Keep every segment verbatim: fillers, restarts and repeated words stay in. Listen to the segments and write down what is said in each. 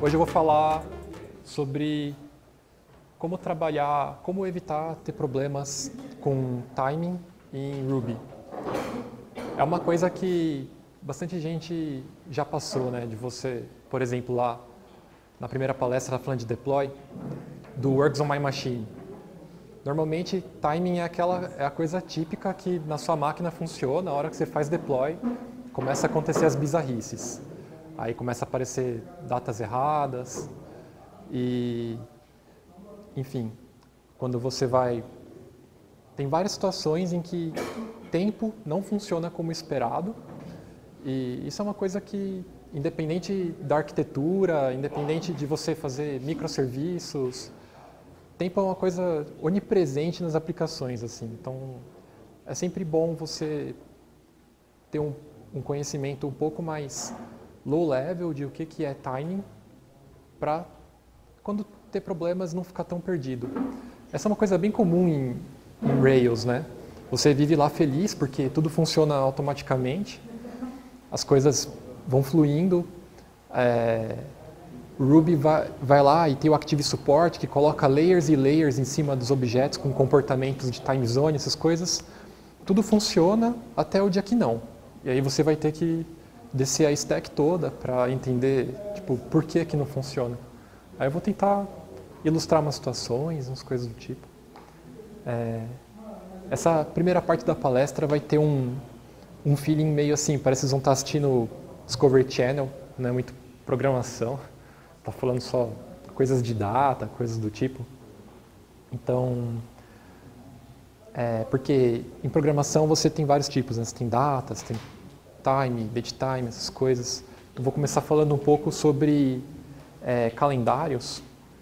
Hoje eu vou falar sobre como trabalhar, como evitar ter problemas com timing em Ruby. É uma coisa que bastante gente já passou, né? De você, por exemplo, lá na primeira palestra falando de deploy, do Works on My Machine. Normalmente, timing é, aquela, é a coisa típica que na sua máquina funciona, na hora que você faz deploy, começa a acontecer as bizarrices. Aí começa a aparecer datas erradas e, enfim, quando você vai... Tem várias situações em que tempo não funciona como esperado e isso é uma coisa que, independente da arquitetura, independente de você fazer microserviços, tempo é uma coisa onipresente nas aplicações, assim. Então, é sempre bom você ter um, um conhecimento um pouco mais low level de o que, que é timing para, quando ter problemas, não ficar tão perdido. Essa é uma coisa bem comum em, em Rails, né? Você vive lá feliz porque tudo funciona automaticamente, as coisas vão fluindo, é, o Ruby vai, vai lá e tem o Active Support que coloca layers e layers em cima dos objetos com comportamentos de time zone, essas coisas. Tudo funciona até o dia que não. E aí você vai ter que descer a stack toda para entender, tipo, por que que não funciona. Aí eu vou tentar ilustrar umas situações, umas coisas do tipo. É, essa primeira parte da palestra vai ter um, um feeling meio assim, parece que vocês vão estar assistindo Discovery Channel, não é muito programação, tá falando só coisas de data, coisas do tipo. Então, é, porque em programação você tem vários tipos, né? Você tem data, você tem time, date time, essas coisas. Eu vou começar falando um pouco sobre é, calendários,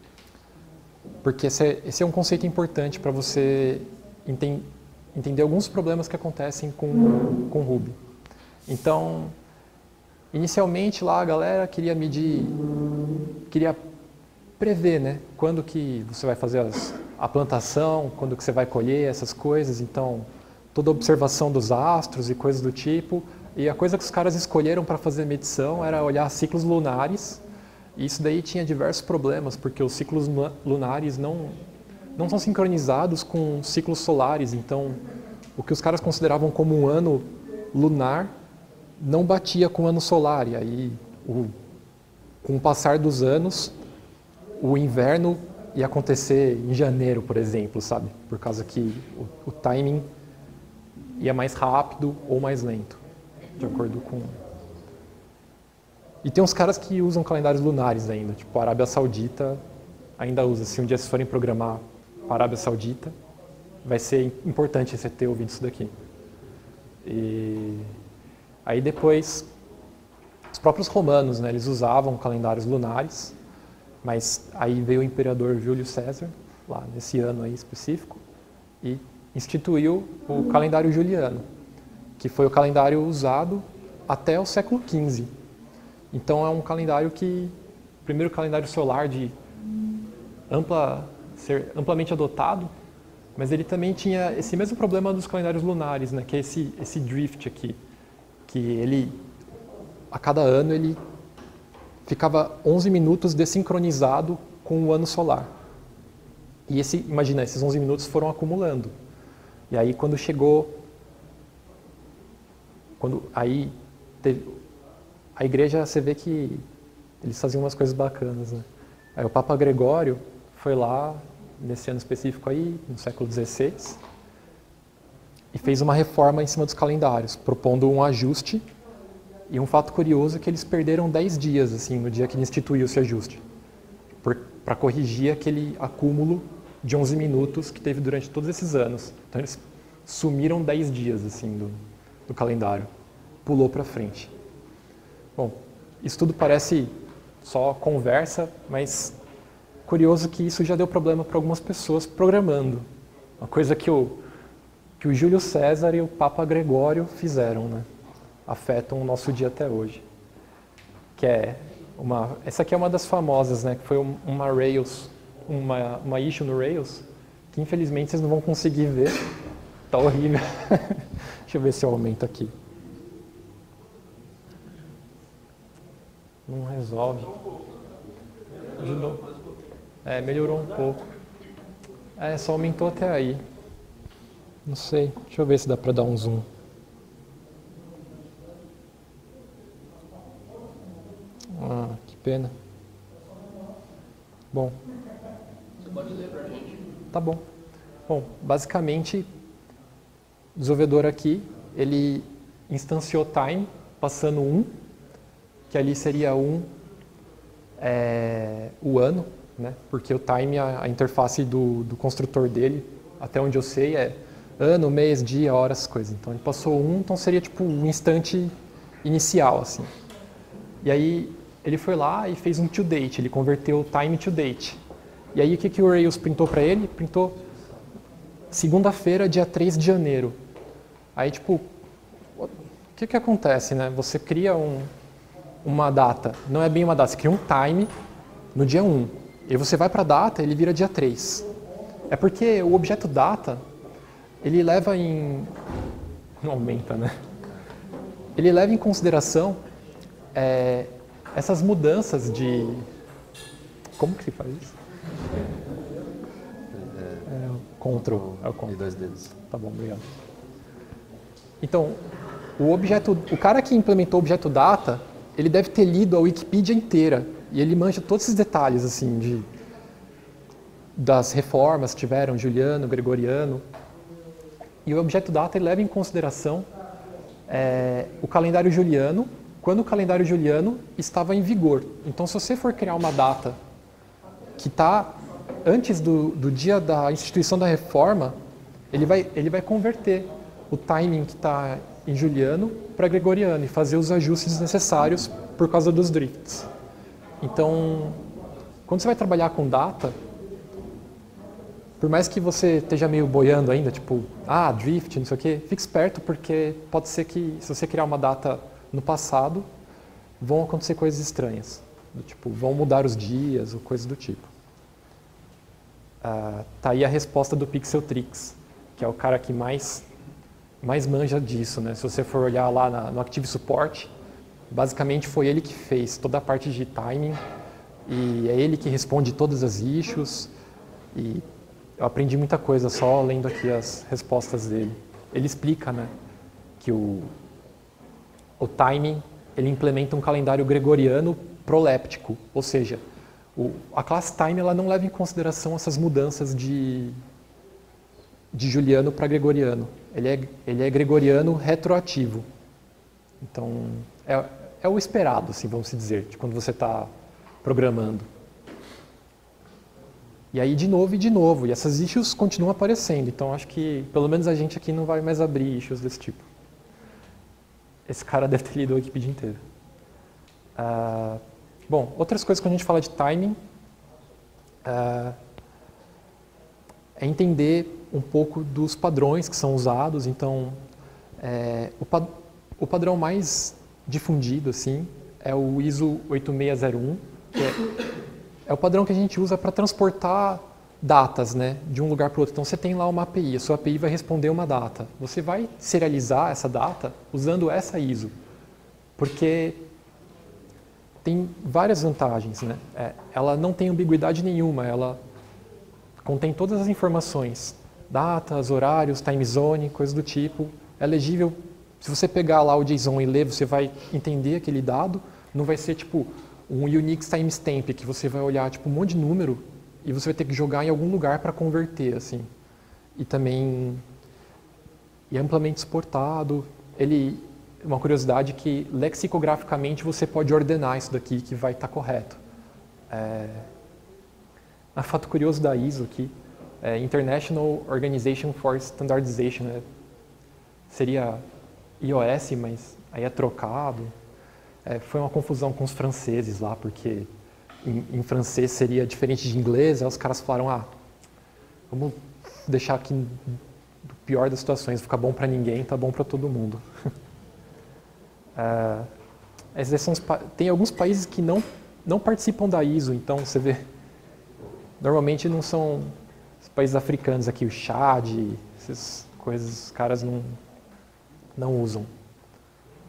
porque esse é, esse é um conceito importante para você enten, entender alguns problemas que acontecem com, com Ruby. Então, inicialmente lá a galera queria medir, queria prever, né, quando que você vai fazer as, a plantação, quando que você vai colher essas coisas, então toda a observação dos astros e coisas do tipo. E a coisa que os caras escolheram para fazer a medição era olhar ciclos lunares, e isso daí tinha diversos problemas, porque os ciclos lunares não, não são sincronizados com ciclos solares, então o que os caras consideravam como um ano lunar não batia com o ano solar, e aí o, com o passar dos anos, o inverno ia acontecer em janeiro, por exemplo, sabe? Por causa que o, o timing ia mais rápido ou mais lento, de acordo com... E tem uns caras que usam calendários lunares ainda, tipo a Arábia Saudita ainda usa. Se um dia vocês forem programar para a Arábia Saudita, vai ser importante você ter ouvido isso daqui. E aí depois, os próprios romanos, né, eles usavam calendários lunares, mas aí veio o imperador Júlio César, lá nesse ano aí específico, e instituiu o calendário juliano, que foi o calendário usado até o século quinze. Então é um calendário que, o primeiro calendário solar de ampla, ser amplamente adotado, mas ele também tinha esse mesmo problema dos calendários lunares, né, que é esse, esse drift aqui, que ele, a cada ano, ele ficava onze minutos desincronizado com o ano solar. E esse, imagina, esses onze minutos foram acumulando. E aí quando chegou, quando aí teve, a igreja, você vê que eles faziam umas coisas bacanas, né? Aí o Papa Gregório foi lá, nesse ano específico aí, no século dezesseis, e fez uma reforma em cima dos calendários, propondo um ajuste. E um fato curioso é que eles perderam dez dias, assim, no dia que ele instituiu esse ajuste, para corrigir aquele acúmulo de onze minutos que teve durante todos esses anos. Então eles sumiram dez dias, assim, do, do calendário. Pulou para frente. Bom, isso tudo parece só conversa, mas curioso que isso já deu problema para algumas pessoas programando. Uma coisa que o, que o Júlio César e o Papa Gregório fizeram, né? Afetam o nosso dia até hoje. Que é uma, essa aqui é uma das famosas, né? Que foi uma Rails, uma, uma issue no Rails, que infelizmente vocês não vão conseguir ver. Tá horrível. Deixa eu ver se eu aumento aqui. Não resolve. De novo. É, melhorou um pouco. É, só aumentou até aí. Não sei. Deixa eu ver se dá pra dar um zoom. Ah, que pena. Bom. Você pode ler pra gente. Tá bom. Bom, basicamente, o desenvolvedor aqui, ele instanciou time passando um, que ali seria um é, o ano, né? Porque o time, a, a interface do, do construtor dele, até onde eu sei, é ano, mês, dia, horas, coisas. Então ele passou um, então seria tipo um instante inicial, assim. E aí ele foi lá e fez um to date, ele converteu o time to date. E aí o que, que o Rails printou para ele? Printou segunda-feira, dia três de janeiro. Aí tipo, o que, que acontece, né? Você cria um, uma data, não é bem uma data, você cria um time no dia um. E você vai para a data, ele vira dia três. É porque o objeto data, ele leva em... não aumenta, né? Ele leva em consideração é, essas mudanças de... Como que se faz isso? É, o control. É o control. E dois dedos. Tá bom, obrigado. Então, o objeto, o cara que implementou o objeto data, ele deve ter lido a Wikipedia inteira e ele manja todos esses detalhes assim de das reformas que tiveram, Juliano, Gregoriano. E o objeto data ele leva em consideração é, o calendário juliano, quando o calendário juliano estava em vigor. Então, se você for criar uma data que está antes do, do dia da instituição da reforma, ele vai, ele vai converter o timing que está em juliano para gregoriano e fazer os ajustes necessários por causa dos drifts. Então, quando você vai trabalhar com data, por mais que você esteja meio boiando ainda, tipo, ah, drift, não sei o quê, fique esperto porque pode ser que, se você criar uma data no passado, vão acontecer coisas estranhas. Do tipo, vão mudar os dias ou coisas do tipo. Ah, tá aí a resposta do Pixeltrix, que é o cara que mais, mais manja disso, né? Se você for olhar lá na, no Active Support, basicamente foi ele que fez toda a parte de timing e é ele que responde todas as issues e eu aprendi muita coisa só lendo aqui as respostas dele. Ele explica, né, que o, o timing ele implementa um calendário gregoriano proléptico, ou seja, o, a classe time ela não leva em consideração essas mudanças de, de juliano para gregoriano. Ele é, ele é gregoriano retroativo. Então, é, é o esperado, assim, vamos dizer, de quando você está programando. E aí, de novo e de novo. E essas issues continuam aparecendo. Então, acho que, pelo menos a gente aqui não vai mais abrir issues desse tipo. Esse cara deve ter lido a Wikipedia inteira. Uh, bom, outras coisas quando a gente fala de timing uh, é entender um pouco dos padrões que são usados. Então, é, o, pad o padrão mais difundido assim, é o I S O oito seis zero um, que é, é o padrão que a gente usa para transportar datas, né, de um lugar para o outro. Então, você tem lá uma A P I, a sua A P I vai responder uma data. Você vai serializar essa data usando essa I S O, porque tem várias vantagens, né? É, ela não tem ambiguidade nenhuma, ela contém todas as informações, datas, horários, time zone, coisas do tipo. É legível, se você pegar lá o JSON e ler, você vai entender aquele dado, não vai ser tipo um Unix timestamp, que você vai olhar tipo um monte de número e você vai ter que jogar em algum lugar para converter, assim. E também é amplamente suportado. Ele, uma curiosidade que lexicograficamente você pode ordenar isso daqui que vai estar correto. É, um fato curioso da I S O aqui, é International Organization for Standardization, né? Seria I O S, mas aí é trocado. É, foi uma confusão com os franceses lá, porque em, em francês seria diferente de inglês, aí os caras falaram, ah, vamos deixar aqui do pior das situações, fica bom para ninguém, tá bom para todo mundo. é, esses são os, tem alguns países que não, não participam da I S O, então você vê, normalmente não são os países africanos aqui, o Chad, essas coisas, os caras não, não usam.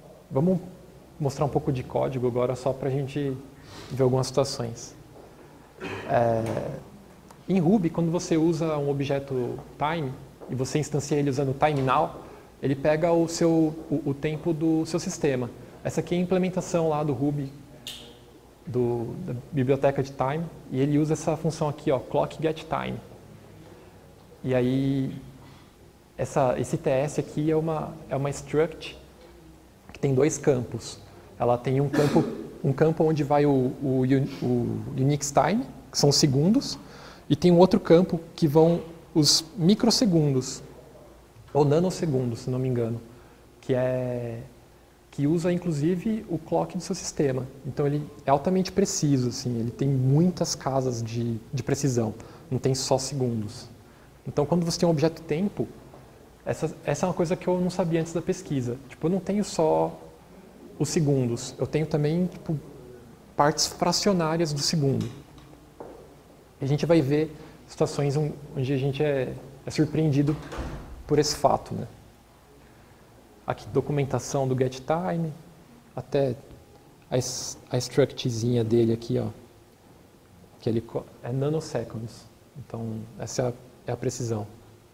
Vamos mostrar um pouco de código agora, só para a gente ver algumas situações. É, em Ruby, quando você usa um objeto time e você instancia ele usando time now, ele pega o, seu, o, o tempo do seu sistema. Essa aqui é a implementação lá do Ruby, do, da biblioteca de time, e ele usa essa função aqui, ó, clock get time. E aí, essa, esse T S aqui é uma, é uma struct que tem dois campos. Ela tem um campo, um campo onde vai o, o, o Unix time, que são os segundos, e tem um outro campo que vão os microsegundos, ou nanosegundos, se não me engano, que, é, que usa inclusive o clock do seu sistema. Então ele é altamente preciso, assim, ele tem muitas casas de, de precisão, não tem só segundos. Então quando você tem um objeto tempo, essa, essa é uma coisa que eu não sabia antes da pesquisa. Tipo, eu não tenho só os segundos, eu tenho também tipo, partes fracionárias do segundo. E a gente vai ver situações onde a gente é, é surpreendido por esse fato, né? Aqui, documentação do getTime, até a, a structzinha dele aqui, ó, que ele é nanoseconds. Então, essa é a, é a precisão.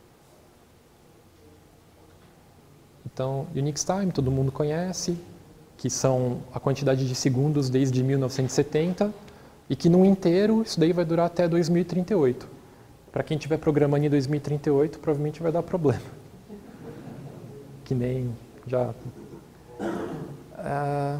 Então, Unix Time, todo mundo conhece, que são a quantidade de segundos desde mil novecentos e setenta, e que num inteiro, isso daí vai durar até dois mil e trinta e oito. Para quem estiver programando em dois mil e trinta e oito, provavelmente vai dar problema. Que nem já... Ah,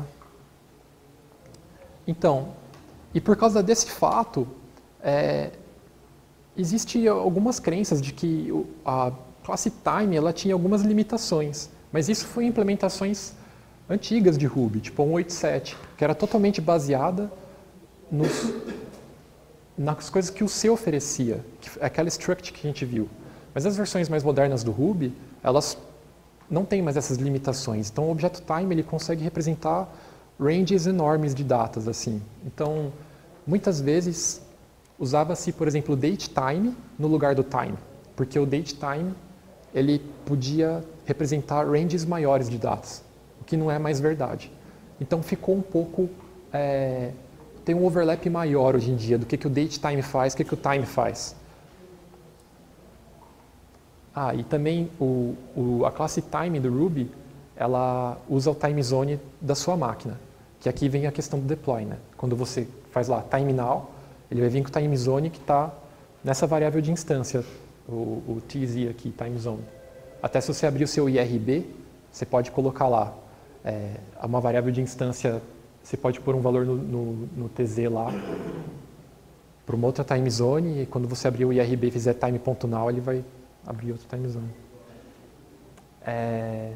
então, e por causa desse fato, é, existe algumas crenças de que a classe time ela tinha algumas limitações, mas isso foi em implementações antigas de Ruby, tipo cento e oitenta e sete, que era totalmente baseada nos, nas coisas que o C oferecia, que é aquela struct que a gente viu. Mas as versões mais modernas do Ruby, elas não têm mais essas limitações. Então o objeto time ele consegue representar ranges enormes de datas assim. Então, muitas vezes usava-se, por exemplo, o datetime no lugar do time, porque o datetime ele podia representar ranges maiores de datas, o que não é mais verdade. Então ficou um pouco é, tem um overlap maior hoje em dia do que, que o datetime faz, o que, que o time faz. Ah, e também o, o, a classe time do Ruby, ela usa o time zone da sua máquina, que aqui vem a questão do deploy, né? Quando você faz lá time now, ele vai vir com o time zone que está nessa variável de instância, o, o T Z aqui, time zone. Até se você abrir o seu I R B, você pode colocar lá é, uma variável de instância. Você pode pôr um valor no, no, no T Z lá para uma outra time zone, e quando você abrir o I R B e fizer time.now, ele vai abrir outra time zone. É...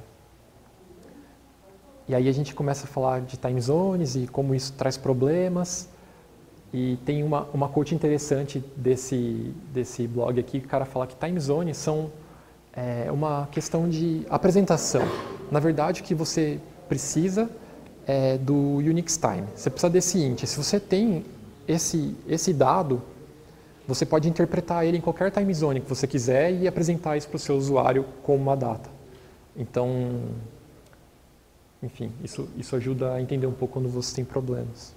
E aí a gente começa a falar de time zones e como isso traz problemas. E tem uma, uma quote interessante desse, desse blog aqui, que o cara fala que time zones são é, uma questão de apresentação. Na verdade, o que você precisa é do Unix Time. Você precisa desse int. Se você tem esse, esse dado, você pode interpretar ele em qualquer time zone que você quiser e apresentar isso para o seu usuário como uma data. Então, enfim, isso, isso ajuda a entender um pouco quando você tem problemas.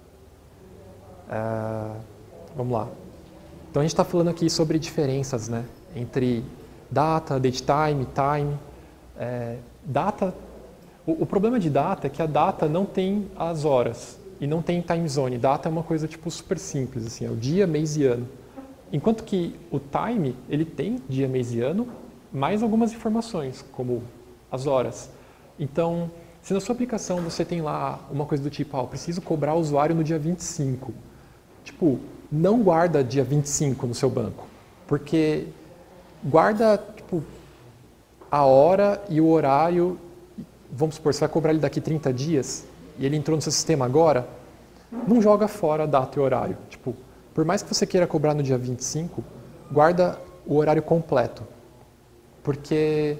Uh, vamos lá. Então a gente está falando aqui sobre diferenças, né, entre data, datetime, time. É, data, o, o problema de data é que a data não tem as horas e não tem time zone. Data é uma coisa tipo super simples, assim, é o dia, mês e ano. Enquanto que o time ele tem dia, mês e ano, mais algumas informações, como as horas. Então, se na sua aplicação você tem lá uma coisa do tipo, ah, eu preciso cobrar o usuário no dia vinte e cinco, tipo, não guarda dia vinte e cinco no seu banco, porque guarda tipo, a hora e o horário, vamos supor, você vai cobrar ele daqui trinta dias e ele entrou no seu sistema agora, não joga fora a data e o horário. Tipo, por mais que você queira cobrar no dia vinte e cinco, guarda o horário completo, porque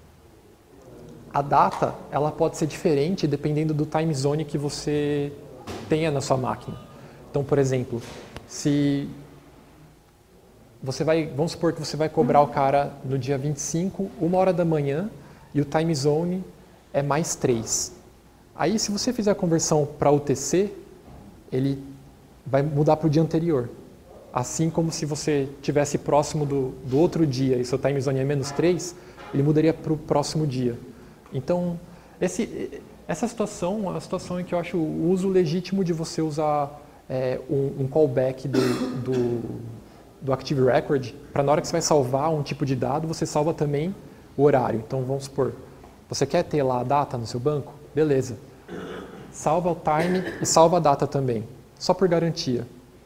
a data ela pode ser diferente dependendo do time zone que você tenha na sua máquina. Então, por exemplo, se você vai, vamos supor que você vai cobrar o cara no dia vinte e cinco, uma hora da manhã, e o time zone é mais três. Aí, se você fizer a conversão para U T C, ele vai mudar para o dia anterior. assim como se você estivesse próximo do, do outro dia e seu time zone é menos três, ele mudaria para o próximo dia. Então, esse, essa situação é uma situação em que eu acho o uso legítimo de você usar é, um, um callback do, do, do Active Record, para na hora que você vai salvar um tipo de dado, você salva também o horário. Então, vamos supor, você quer ter lá a data no seu banco? Beleza. Salva o time e salva a data também, só por garantia.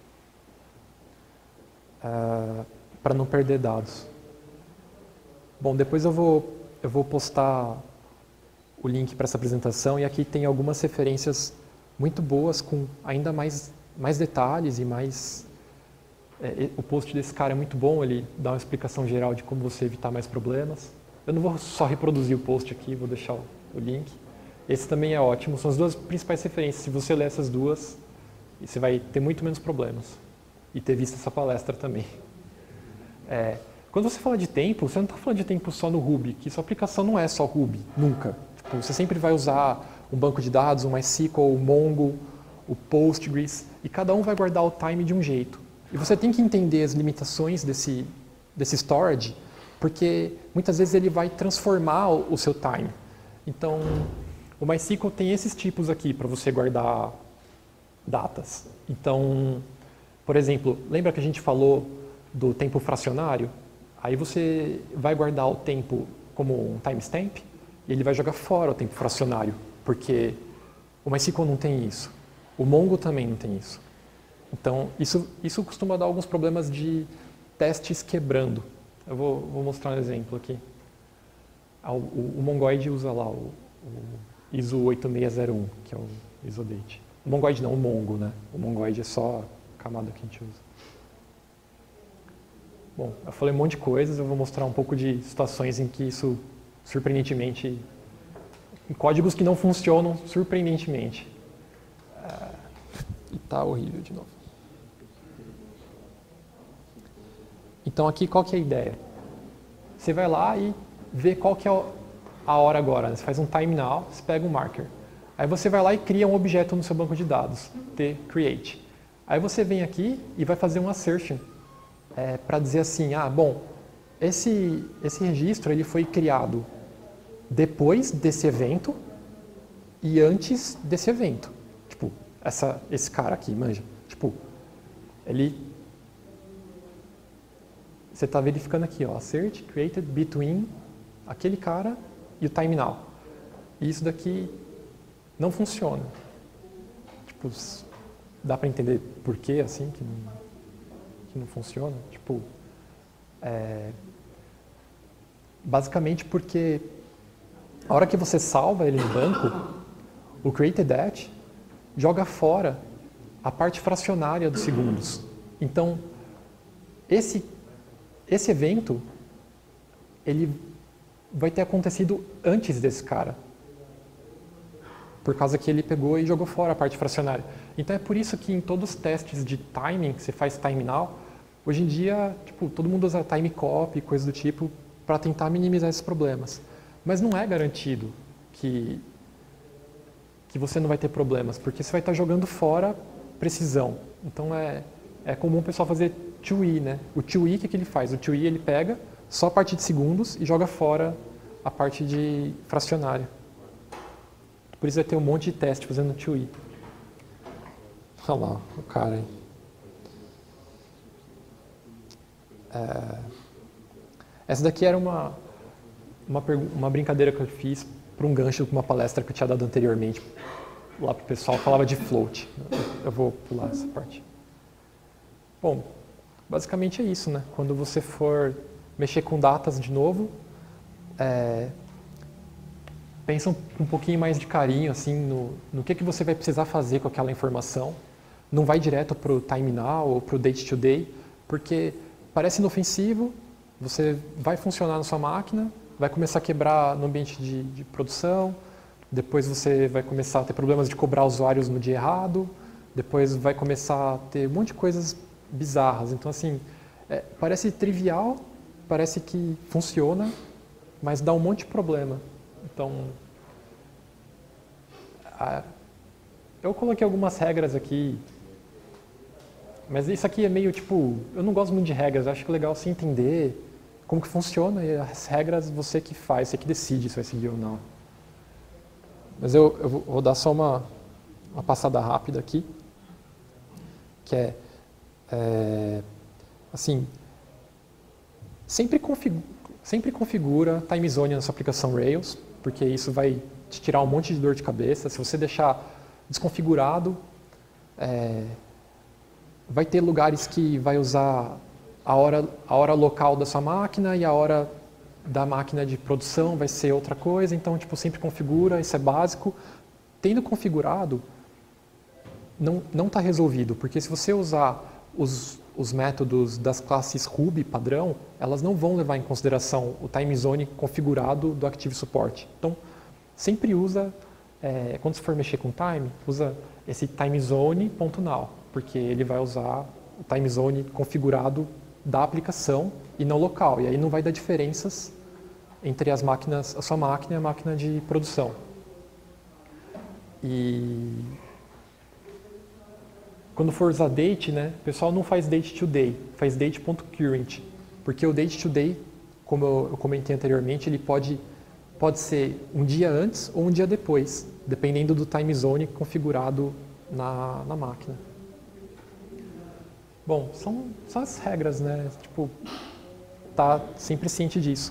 Uh, para não perder dados. Bom, depois eu vou, eu vou postar o link para essa apresentação e aqui tem algumas referências muito boas com ainda mais, mais detalhes e mais... É, o post desse cara é muito bom, ele dá uma explicação geral de como você evitar mais problemas. Eu não vou só reproduzir o post aqui, vou deixar o, o link. Esse também é ótimo, são as duas principais referências. Se você ler essas duas, você vai ter muito menos problemas. E ter visto essa palestra também. É, quando você fala de tempo, você não está falando de tempo só no Ruby, que sua aplicação não é só Ruby, nunca. Tipo, você sempre vai usar um banco de dados, um MySQL, o Mongo, o Postgres, e cada um vai guardar o time de um jeito. E você tem que entender as limitações desse, desse storage, porque muitas vezes ele vai transformar o, o seu time. Então, o MySQL tem esses tipos aqui para você guardar datas. Então, por exemplo, lembra que a gente falou do tempo fracionário? Aí você vai guardar o tempo como um timestamp e ele vai jogar fora o tempo fracionário, porque o MySQL não tem isso. O Mongo também não tem isso. Então, isso, isso costuma dar alguns problemas de testes quebrando. Eu vou, vou mostrar um exemplo aqui. O, o, o Mongoid usa lá o, o I S O oito seis zero um, que é o ISOdate. O Mongoid não, o Mongo, né? O Mongoid é só camada que a gente usa. Bom, eu falei um monte de coisas, eu vou mostrar um pouco de situações em que isso, surpreendentemente, em códigos que não funcionam surpreendentemente. Ah, e tá horrível de novo. Então aqui, qual que é a ideia? Você vai lá e vê qual que é a hora agora. Você faz um time now, você pega um marker. Aí você vai lá e cria um objeto no seu banco de dados, tCreate. Aí você vem aqui e vai fazer um assertion é, para dizer assim, ah, bom, esse, esse registro ele foi criado depois desse evento e antes desse evento. Tipo, essa, esse cara aqui, manja. Tipo, ele... Você está verificando aqui, ó, assert created between aquele cara e o time now. E isso daqui não funciona. Tipo, dá para entender por que assim que não, que não funciona? Tipo, é, basicamente porque a hora que você salva ele no banco, o created@ joga fora a parte fracionária dos segundos. Então, esse, esse evento ele vai ter acontecido antes desse cara. Por causa que ele pegou e jogou fora a parte fracionária. Então é por isso que em todos os testes de timing, que você faz time now, hoje em dia, tipo, todo mundo usa time copy, coisa do tipo, para tentar minimizar esses problemas. Mas não é garantido que, que você não vai ter problemas, porque você vai estar jogando fora precisão. Então é, é comum o pessoal fazer to e, né? O to e, o que, que ele faz? O to e ele pega só a parte de segundos e joga fora a parte de fracionária. Por isso vai ter um monte de teste fazendo to e. Olha lá, o cara aí. É... Essa daqui era uma, uma, uma brincadeira que eu fiz para um gancho com uma palestra que eu tinha dado anteriormente. Lá para o pessoal falava de float. Eu vou pular essa parte. Bom, basicamente é isso, né? Quando você for mexer com datas de novo, é... pensa um, um pouquinho mais de carinho assim, no, no que, que você vai precisar fazer com aquela informação. Não vai direto para o time now ou para o date to day, porque parece inofensivo, você vai funcionar na sua máquina, vai começar a quebrar no ambiente de, de produção, depois você vai começar a ter problemas de cobrar usuários no dia errado, depois vai começar a ter um monte de coisas bizarras. Então, assim, é, parece trivial, parece que funciona, mas dá um monte de problema. Então, a, eu coloquei algumas regras aqui Mas isso aqui é meio tipo, eu não gosto muito de regras, eu acho que é legal você entender como que funciona e as regras você que faz, você que decide se vai seguir ou não. Mas eu, eu vou dar só uma, uma passada rápida aqui, que é, é assim, sempre, config, sempre configura time zone na sua aplicação Rails, porque isso vai te tirar um monte de dor de cabeça. Se você deixar desconfigurado, é, vai ter lugares que vai usar a hora, a hora local da sua máquina e a hora da máquina de produção vai ser outra coisa. Então, tipo, sempre configura, isso é básico. Tendo configurado, não não está resolvido, porque se você usar os, os métodos das classes Ruby padrão, elas não vão levar em consideração o time zone configurado do Active Support. Então, sempre usa, é, quando você for mexer com time, usa esse timezone.now, porque ele vai usar o time zone configurado da aplicação e não local. E aí não vai dar diferenças entre as máquinas, a sua máquina e a máquina de produção. E quando for usar date, né, o pessoal não faz date today, faz date.current, porque o date today, como eu comentei anteriormente, ele pode, pode ser um dia antes ou um dia depois, dependendo do time zone configurado na, na máquina. Bom, são, são as regras, né? Tipo, tá sempre ciente disso.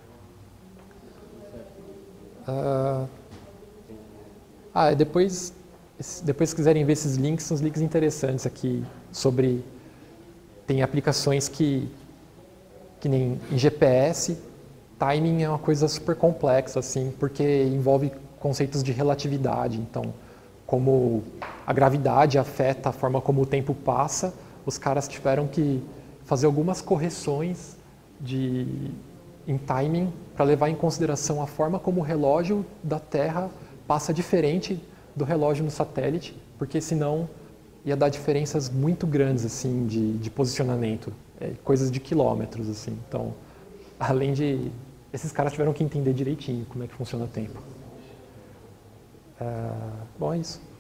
Uh, ah, depois, depois se quiserem ver esses links, são os links interessantes aqui sobre, tem aplicações que, que nem em G P S, timing é uma coisa super complexa, assim, porque envolve conceitos de relatividade. Então, como a gravidade afeta a forma como o tempo passa, os caras tiveram que fazer algumas correções de, em timing para levar em consideração a forma como o relógio da Terra passa diferente do relógio no satélite, porque senão ia dar diferenças muito grandes assim de, de posicionamento, é, coisas de quilômetros assim. Então, além de esses caras tiveram que entender direitinho como é que funciona o tempo. Uh, bom, é isso.